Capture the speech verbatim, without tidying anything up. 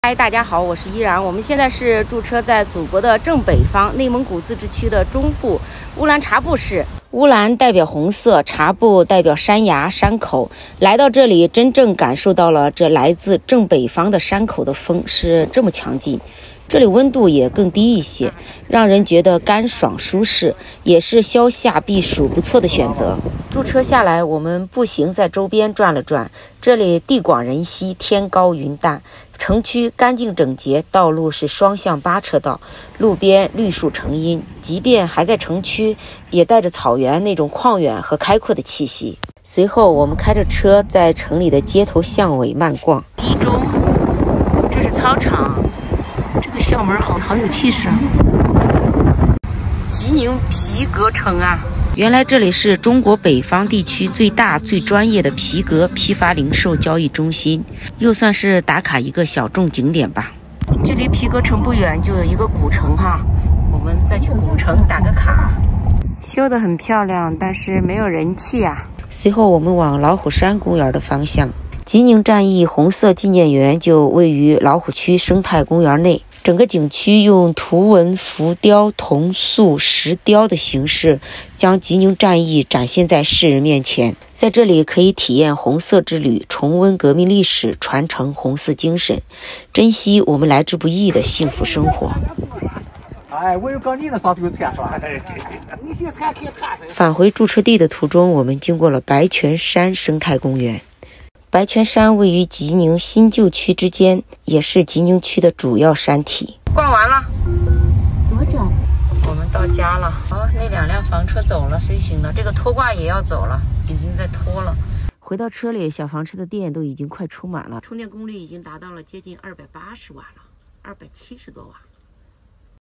嗨，大家好，我是依然。我们现在是驻车在祖国的正北方，内蒙古自治区的中部乌兰察布市。乌兰代表红色，察布代表山崖、山口。来到这里，真正感受到了这来自正北方的山口的风是这么强劲。这里温度也更低一些，让人觉得干爽舒适，也是消夏避暑不错的选择。驻车下来，我们步行在周边转了转，这里地广人稀，天高云淡。城区干净整洁，道路是双向八车道，路边绿树成荫，即便还在城区，也带着草原那种旷远和开阔的气息。随后，我们开着车在城里的街头巷尾漫逛。一中，这是操场，这个校门好好有气势啊！吉宁皮革城啊！原来这里是中国北方地区最大最专业的皮革批发零售交易中心，又算是打卡一个小众景点吧。距离皮革城不远就有一个古城哈，我们再去古城打个卡。修得很漂亮，但是没有人气啊。随后我们往老虎山公园的方向。吉宁战役红色纪念园就位于老虎区生态公园内。整个景区用图文浮雕、铜塑、石雕的形式，将吉宁战役展现在世人面前。在这里可以体验红色之旅，重温革命历史，传承红色精神，珍惜我们来之不易的幸福生活。 哎，我有搞你的上头有车是吧？ 返回驻车地的途中，我们经过了白泉山生态公园。白泉山位于吉宁新旧区之间，也是吉宁区的主要山体。逛完了， 左转。 我们到家了。哦，那两辆房车走了 ，C 型的，这个拖挂也要走了，已经在拖了。回到车里，小房车的电都已经快充满了，充电功率已经达到了接近二百八十瓦了，二百七十多瓦。